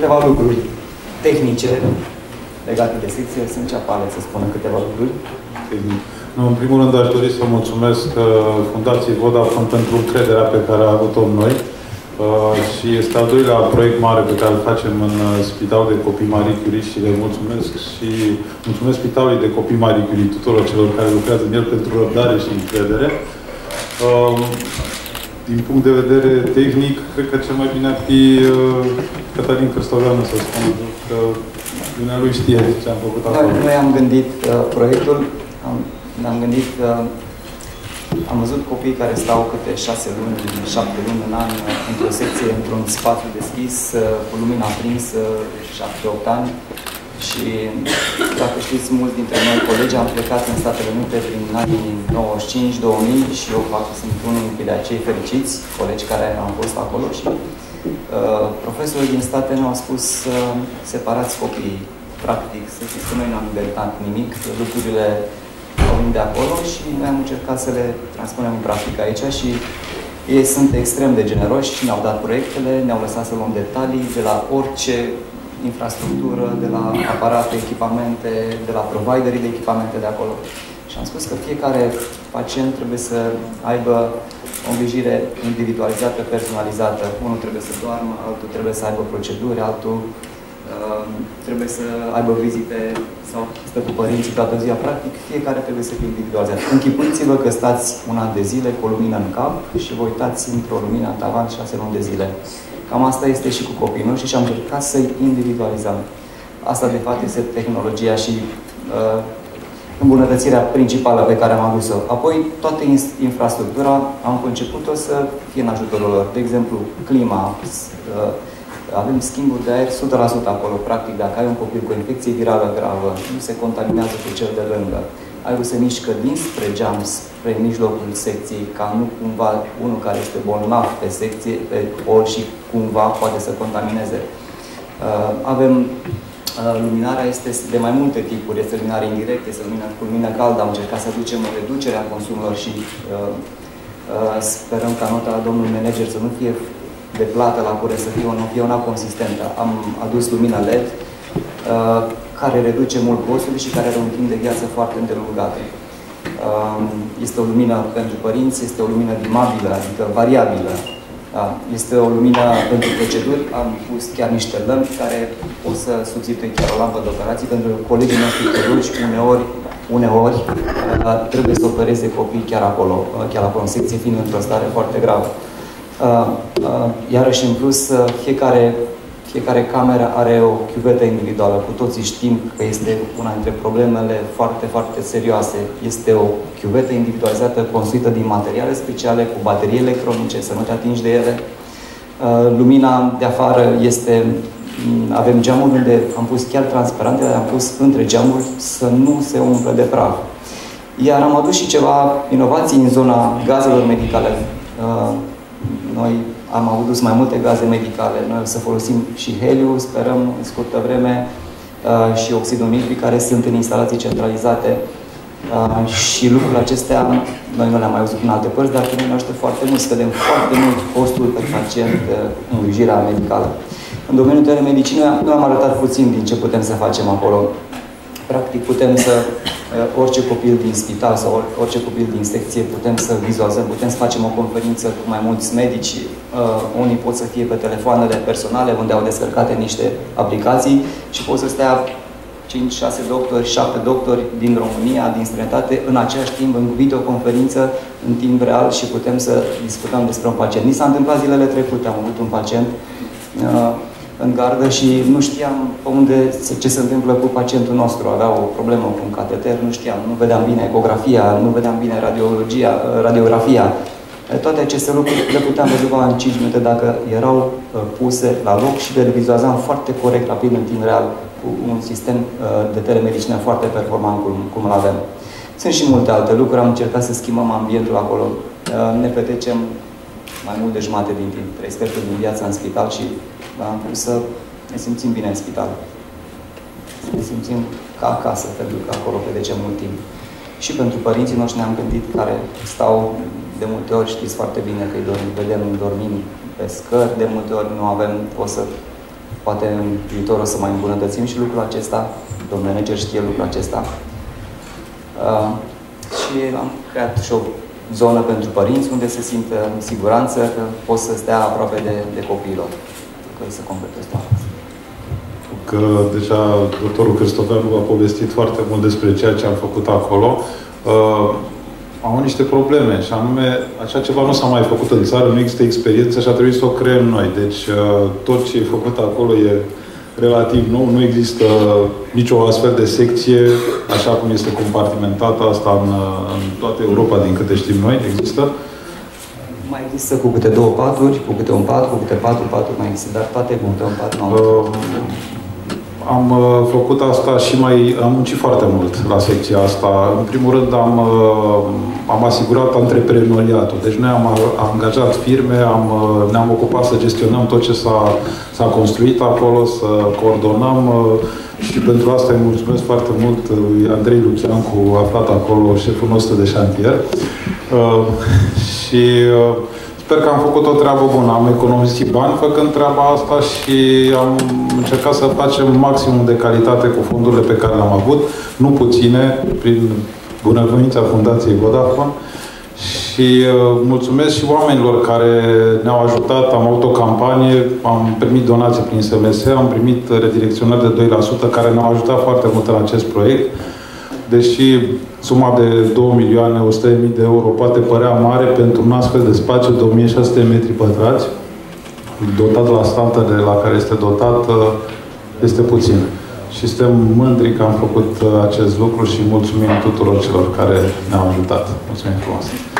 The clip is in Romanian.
câteva lucruri tehnice legate de secție. Sunt Ceapale să spună câteva lucruri. În primul rând, aș dori să mulțumesc Fundației Vodafone pentru încrederea pe care a avut-o în noi. Și este al doilea proiect mare pe care îl facem în Spitalul de Copii Marie Curie și le mulțumesc și mulțumesc Spitalului de Copii Marie Curie, tuturor celor care lucrează în el pentru răbdare și încredere. Din punct de vedere tehnic, cred că cel mai bine ar fi Cătălin Cristoveanu să spună, că dumnealui știe ce am făcut acolo. Noi am gândit proiectul, am gândit am văzut copii care stau câte 6 luni, 7 luni în an, într-o secție, într-un spațiu deschis, cu lumina aprinsă, 7-8 ani. Și, dacă știți, mulți dintre noi colegi am plecat în Statele Unite prin anii 95-2000 și eu sunt unul dintre acei fericiți, colegi care am fost acolo și profesorii din state ne-au spus să separați copiii, practic, să știți că noi nu am inventat nimic, lucrurile au venit de acolo și noi am încercat să le transpunem în practică aici și ei sunt extrem de generoși și ne-au dat proiectele, ne-au lăsat să luăm detalii de la orice infrastructură, de la aparate, echipamente, de la providerii de echipamente de acolo. Și am spus că fiecare pacient trebuie să aibă o îngrijire individualizată, personalizată. Unul trebuie să doarmă, altul trebuie să aibă proceduri, altul trebuie să aibă vizite sau stă cu părinții toată ziua. Practic, fiecare trebuie să fie individualizat. Închipuiți-vă că stați un an de zile cu o lumină în cap și vă uitați într-o lumină în tavan 6 luni de zile. Cam asta este și cu copiii noștri și am încercat să-i individualizăm. Asta, de fapt, este tehnologia și îmbunătățirea principală pe care am adus-o. Apoi, toată infrastructura am conceput-o să fie în ajutorul lor. De exemplu, clima, avem schimburi de aer 100% acolo. Practic, dacă ai un copil cu infecție virală gravă, nu se contaminează cu cel de lângă. Aerul se mișcă dinspre geam, spre mijlocul secției, ca nu cumva unul care este bolnav pe secție, pe pol și cumva poate să contamineze. Avem luminarea este de mai multe tipuri. Este luminare indirectă, este cu lumină caldă. Am încercat să aducem o reducere a consumului și sperăm ca nota la domnul manager să nu fie de plată la curent, să fie una consistentă. Am adus lumină LED care reduce mult costul și care are un timp de viață foarte îndelungat. Este o lumină pentru părinți, este o lumină dimabilă, adică variabilă. Este o lumină pentru proceduri. Am pus chiar niște lămpi care pot să substituie chiar o lampă de operații, pentru că colegii noștri chirurgi uneori trebuie să opereze copii chiar acolo în secție, fiind într-o stare foarte gravă. Iarăși, în plus, fiecare cameră are o chiuvetă individuală. Cu toții știm că este una dintre problemele foarte, foarte serioase. Este o chiuvetă individualizată construită din materiale speciale, cu baterii electronice, să nu te atingi de ele. Lumina de afară este... Avem geamuri unde am pus chiar transparente, am pus între geamuri să nu se umple de praf. Iar am adus și ceva inovații în zona gazelor medicale. Noi am adus mai multe gaze medicale. Noi o să folosim și heliu, sperăm în scurtă vreme, și oxidul nitric, care sunt în instalații centralizate. Și lucrurile acestea, noi nu le-am mai văzut în alte părți, dar pe noi ne ajută foarte mult. Scădem foarte mult costul pe pacient în îngrijirea medicală. În domeniul telemedicină, noi am arătat puțin din ce putem să facem acolo. Practic, putem să, orice copil din spital sau orice copil din secție, putem să vizualizăm, putem să facem o conferință cu mai mulți medici. Unii pot să fie pe telefoanele personale, unde au descărcate niște aplicații și pot să stea 5, 6 doctori, 7 doctori din România, din străinătate, în același timp, în videoconferință, în timp real și putem să discutăm despre un pacient. Ni s-a întâmplat zilele trecute, am avut un pacient în gardă și nu știam ce se întâmplă cu pacientul nostru. Avea o problemă cu un cateter, nu știam, nu vedeam bine ecografia, nu vedeam bine radiografia. Toate aceste lucruri le puteam rezolva în 5 minute dacă erau puse la loc și le vizualizam foarte corect, rapid, în timp real, cu un sistem de telemedicină foarte performant cum îl avem. Sunt și multe alte lucruri. Am încercat să schimbăm ambientul acolo. Ne petrecem mai mult de jumătate din timp, 3 sferturi din viața în spital și am vrut să ne simțim bine în spital. Să ne simțim ca acasă, pentru că acolo petrecem mult timp. Și pentru părinții noștri ne-am gândit, care stau de multe ori, știți foarte bine că îi vedem dormind pe scări, de multe ori nu avem, o să poate în viitor o să mai îmbunătățim și lucrul acesta. Domnul manager știe lucrul acesta. Și am creat și o zonă pentru părinți unde se simtă în siguranță că pot să stea aproape de copiilor. Că să completez toată. Că deja doctorul Cristoveanu a povestit foarte mult despre ceea ce am făcut acolo. Au niște probleme și anume, așa ceva nu s-a mai făcut în țară, nu există experiență și a trebuit să o creăm noi. Deci tot ce e făcut acolo e relativ nou, nu există nicio astfel de secție, așa cum este compartimentată asta în toată Europa, din câte știm noi, există? Mai există cu câte 2 paturi, cu câte un pat, cu câte 4 paturi mai există, dar toate cu câte un pat nu am făcut asta și am muncit foarte mult la secția asta. În primul rând am asigurat antreprenoriatul. Deci noi am angajat firme, ne-am ocupat să gestionăm tot ce s-a construit acolo, să coordonăm și pentru asta îi mulțumesc foarte mult Andrei Luciancu, aflat acolo, șeful nostru de șantier. Și sper că am făcut o treabă bună. Am economisit bani făcând treaba asta și am încercat să facem maximum de calitate cu fondurile pe care le-am avut, nu puține, prin bunăvoința Fundației Vodafone. Și mulțumesc și oamenilor care ne-au ajutat. Am avut o campanie, am primit donații prin SMS, am primit redirecționări de 2% care ne-au ajutat foarte mult în acest proiect. Deși suma de 2.100.000 de euro poate părea mare pentru un astfel de spațiu de 1.600 metri pătrați, dotat la standardele la care este dotat, este puțin. Și suntem mândri că am făcut acest lucru și mulțumim tuturor celor care ne-au ajutat. Mulțumim frumos!